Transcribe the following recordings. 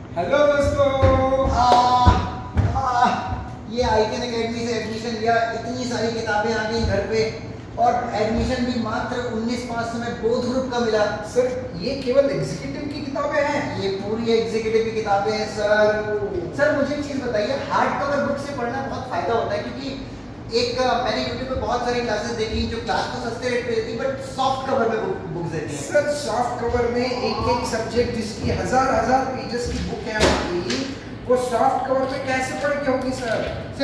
Hello दोस्तों। ये icon academy से एडमिशन लिया, इतनी सारी किताबें आ गई घर पे और एडमिशन भी मात्र 19,500 में बोध ग्रुप का मिला। सर ये केवल एग्जीक्यूटिव की किताबें हैं? ये पूरी एग्जीक्यूटिव की किताबें हैं सर मुझे एक चीज बताइए, हार्ड कवर बुक से पढ़ना बहुत फायदा होता है क्योंकि मैंने यूट्यूब पे बहुत सारी क्लासेस देखी जो क्लास तो सस्ते रेट पे देती बट सॉफ्ट कवर में बुक्स देती हैं। सर सॉफ्ट कवर में एक सब्जेक्ट जिसकी हजार पेजेस की बुक है आपकी, वो सॉफ्ट कवर पे कैसे पढ़ के होगी सर?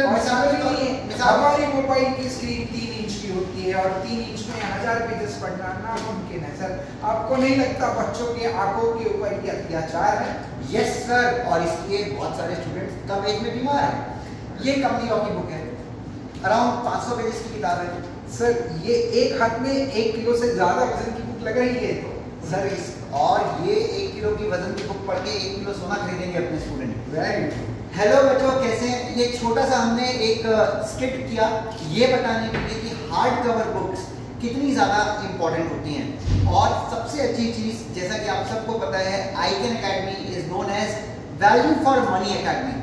हमारी मोबाइल की स्क्रीन 3 इंच की होती है और 3 इंच में 1000 पेजेस पढ़ना नामुमकिन है सर। आपको नहीं लगता बच्चों की आंखों के ऊपर ये अत्याचार है? यस सर, और इसलिए बहुत सारे स्टूडेंट्स कम एज में बीमार हैं। ये कंपनी लॉ की बुक है, अराउंड 500 पेजेस की किताब है सर। ये एक हाथ में 1 किलो से ज्यादा वजन की बुक लग रही है तो सर और ये 1 किलो की वजन की बुक पढ़ के 1 किलो सोना खरीदेंगे अपने स्टूडेंट। राइट। हेलो बच्चों, कैसे हैं? ये छोटा सा हमने एक स्किट किया ये बताने के लिए कि हार्ड कवर बुक्स कितनी ज़्यादा इम्पोर्टेंट होती हैं। और सबसे अच्छी चीज़, जैसा कि आप सबको पता है, icon academy is known as value for money academy.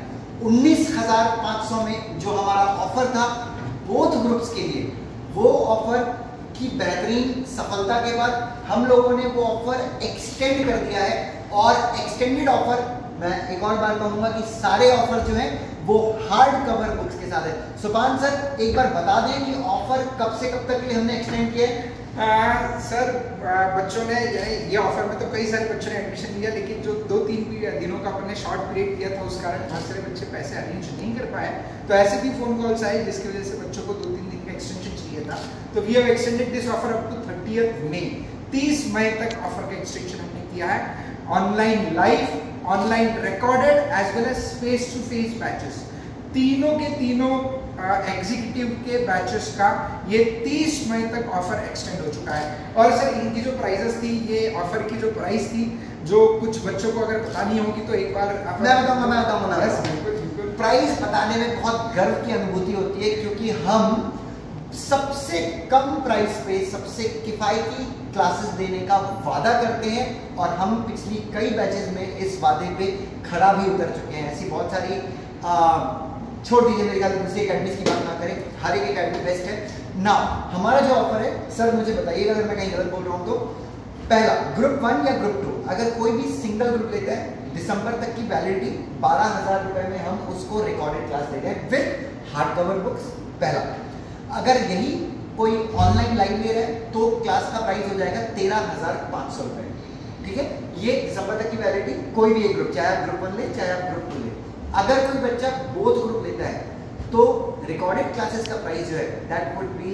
19,500 में जो हमारा ऑफर था बोथ ग्रुप्स के लिए, वो ऑफर की बेहतरीन सफलता के बाद हम लोगों ने वो ऑफर एक्सटेंड कर दिया है। और एक्सटेंडेड ऑफर, मैं एक और बार कहूंगा कि सारे ऑफर जो हैं वो हार्ड कवर बुक्स के साथ है। सुपान सर एक बार बता दें कि ऑफर कब से कब तक के लिए हमने एक्सटेंड किया है? सर बच्चों ने ये ऑफर में तो कई सारे बच्चों ने एडमिशन लिया, लेकिन जो 2-3 दिनों का अपने शॉर्ट पीरियड किया था उस कारण बहुत सारे बच्चे पैसे अरेंज नहीं कर पाए। तो ऐसे भी फोन कॉल्स आए जिसकी वजह से बच्चों को 2-3 दिन का एक्सटेंशन चाहिए था। तो we have extended this offer up to 30th May. 30 मई तक ऑफर का एक्सटेंशन हमने किया है। Online live, online recorded as well as face to face batches, तीनों के तीनों एग्जीक्यूटिव के बैचेस का ये 30 मई तक ऑफर एक्सटेंड हो चुका है। और सर इनकी जो प्राइसेस थी, ये ऑफर की जो प्राइस थी, जो कुछ बच्चों को अगर बतानी होगी तो एक बार मैं बताऊंगा ना। प्राइस बताने में बहुत गर्व की अनुभूति होती है क्योंकि हम सबसे कम प्राइस पे सबसे किफायती क्लासेस देने का वादा करते हैं और हम पिछली कई बैचेस में इस वादे पे खरा भी उतर चुके हैं। ऐसी बहुत सारी छोड़ दीजिए, मेरे ख्याल दूसरी एकेडमीज की बात ना करें, हर एक एकेडमी बेस्ट है ना। हमारा जो ऑफर है सर, मुझे बताइएगा अगर मैं कहीं गलत बोल रहा हूँ तो। पहला ग्रुप 1 या ग्रुप 2, अगर कोई भी सिंगल ग्रुप लेता है, दिसंबर तक की वैलिडिटी, 12,000 रुपए में हम उसको रिकॉर्डेड क्लास दे रहे हैं विद हार्ड कवर बुक्स। पहला, अगर यही कोई ऑनलाइन लाइव ले रहा है तो क्लास का प्राइस हो जाएगा 13,500 रुपए। ठीक है, ये दिसंबर तक की वैलिडिटी, कोई भी एक ग्रुप, चाहे आप ग्रुप 1 ले चाहे आप ग्रुप 2 ले। अगर कोई बच्चा बोथ ग्रुप लेता है तो रिकॉर्डेड क्लासेस का प्राइस जो है that would be,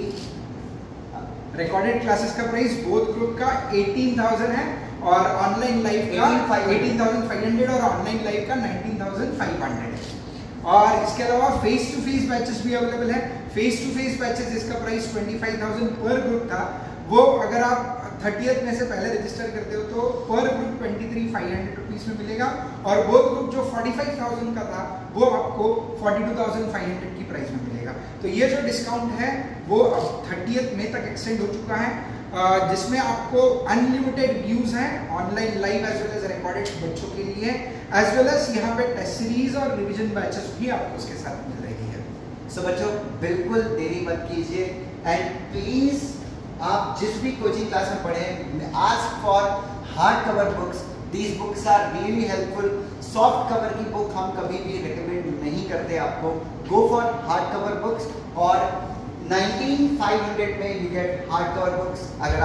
recorded classes का प्राइस बोथ ग्रुप का 18,000 है और ऑनलाइन लाइव का 18,500 और ऑनलाइन लाइव का 19,500 है। और इसके अलावा फेस टू फेस बैचेस भी अवेलेबल है। फेस टू फेस बैचेस जिसका प्राइस 25,000 पर ग्रुप था, वो अगर आप 30th में से पहले रजिस्टर करते हो तो पर ग्रुप 23,500 रुपीज में मिलेगा और वो ग्रुप जो 45,000 का था वो आपको 42,500 की प्राइस में मिलेगा। तो ये जो डिस्काउंट है वो अब 30th मई तक एक्सटेंड हो चुका है, जिसमें आपको अनलिमिटेड व्यूज हैं online live as well as recorded बच्चों के लिए, एज वेल एज यहाँ पे टेस्ट सीरीज और रिविजन बैचेस भी आपको उसके साथ मिल रही है। सो बच्चों बिल्कुल देरी मत कीजिए एंड प्लीज आप जिस भी कोचिंग क्लास में पढ़े, ask for hard cover books. These books are really helpful. Soft cover की बुक हम कभी भी रिकमेंड नहीं करते आपको। Go for hard cover books और 19,500 में you get hard cover books अगर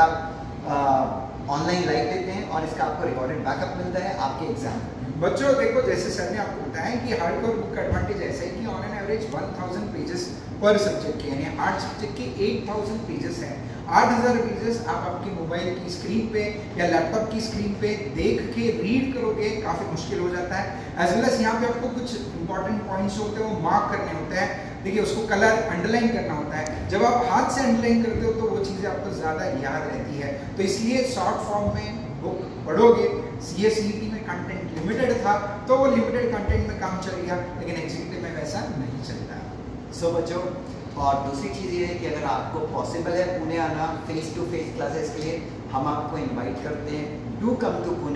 आप ऑनलाइन लाइव लेते हैं और इसका आपको रिकॉर्डेड बैकअप मिलता है आपके एग्जाम में। बच्चों देखो, जैसे सर ने आपको बताया कि हार्ड कवर बुक का एडवांटेज ऐसा है कि ऑन एन एवरेज 1000 पेजेस पर सब्जेक्ट के, यानी 8 सब्जेक्ट के 8,000 पेजेस हैं। 8,000 पेजेस आप आपकी मोबाइल की स्क्रीन पे या लैपटॉप की स्क्रीन पे देख के रीड करोगे, काफ़ी मुश्किल हो जाता है। एज वेल एज यहाँ पे आपको कुछ इंपॉर्टेंट पॉइंट्स होते हैं वो मार्क करने होते हैं। देखिए, उसको कलर अंडरलाइन करना होता है। जब आप हाथ से अंडरलाइन करते हो तो वो चीज़ें आपको ज़्यादा याद रहती है। तो इसलिए शॉर्ट फॉर्म में बुक पढ़ोगे। CSET में कंटेंट लिमिटेड था तो वो लिमिटेड कंटेंट में काम चल गया, लेकिन एग्जीक्यूटिव में वैसा नहीं चलता। सो बच्चों, और दूसरी चीज़ ये है कि अगर आपको पॉसिबल है पुणे आना फेस टू फेस क्लासेस के लिए, हम आपको इनवाइट करते हैं। Do come to Pune.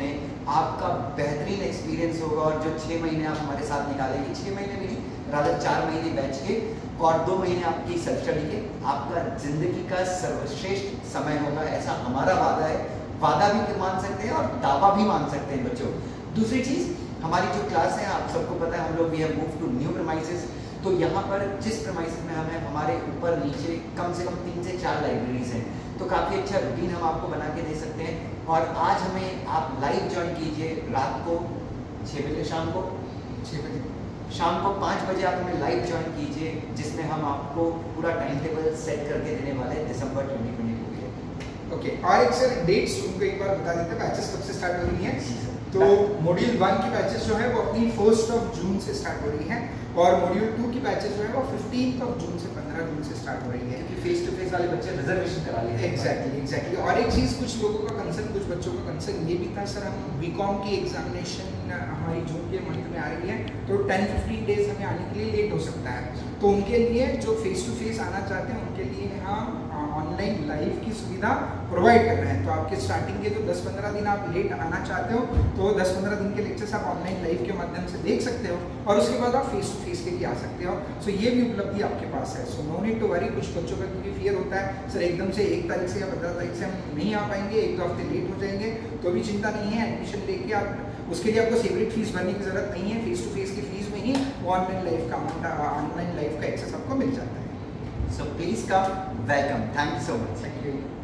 आपका बेहतरीन एक्सपीरियंस होगा। और जो 6 महीने आप हमारे साथ निकालेंगे, 6 महीने भी नहीं, रादर 4 महीने बैच के और 2 महीने आपकी सेल्फ स्टडी के, आपका जिंदगी का सर्वश्रेष्ठ समय होगा, ऐसा हमारा वादा है। वादा भी मान सकते हैं और दावा भी मान सकते हैं बच्चों। दूसरी चीज़, हमारी जो क्लास है आप सबको पता है, हम लोग we have move to new premises. तो यहाँ पर जिस प्रीमाइसेस में हमें हमारे ऊपर नीचे कम से कम 3 से 4 लाइब्रेरीज हैं, तो काफ़ी अच्छा रूटीन हम आपको बना के दे सकते हैं। और आज हमें आप लाइव ज्वाइन कीजिए रात को 6 बजे, शाम को 6 बजे, शाम को 5 बजे आप हमें लाइव ज्वाइन कीजिए, जिसमें हम आपको पूरा टाइम टेबल सेट करके देने वाले हैं दिसंबर 2022 के। ओके, और एक सर डेट्स उनको एक बार बता देते हैं, बैचेस कब से स्टार्ट हो रही हैं। तो मॉड्यूल 1 की बैचेस जो है वो अपनी 1 जून से स्टार्ट हो रही हैं और मॉड्यूल 2 की बैचेस जो है वो 15 जून से 15 जून से स्टार्ट हो रही है, क्योंकि फेस टू फेस वाले बच्चे रिजर्वेशन करा लिए। एग्जैक्टली। और एक चीज़, कुछ लोगों का कंसर्न, कुछ बच्चों का कंसर्न ये भी था, सर हम बीकॉम की एग्जामिनेशन हमारी जून के मंथ में आ रही है, तो 10-15 डेज हमें आने के लिए लेट हो सकता है। तो उनके लिए जो फेस टू फेस आना चाहते हैं उनके लिए हम ऑनलाइन लाइव की सुविधा प्रोवाइड कर रहे हैं। तो आपके स्टार्टिंग के जो 10-15 दिन आप लेट आना चाहते हो, तो 10-15 दिन के लेक्चर्स आप ऑनलाइन लाइव के माध्यम से देख सकते हो और उसके बाद आप फेस टू फेस के लिए आ सकते हो। सो ये भी उपलब्धि आपके पास है। So no need to worry. कुछ बच्चों का क्योंकि फियर होता है सर एकदम से 1 तारीख से या 15 तारीख से हम नहीं आ पाएंगे, 1-2 हफ्ते लेट हो जाएंगे, तो भी चिंता नहीं है। एडमिशन लेके आप उसके लिए आपको सेपरेट फीस भरने की जरूरत नहीं है। फेस टू फेस की फीस में ही वो ऑनलाइन लाइव का एक्सेस आपको मिल जाता है। So please come, welcome. Thank you so much. Thank you.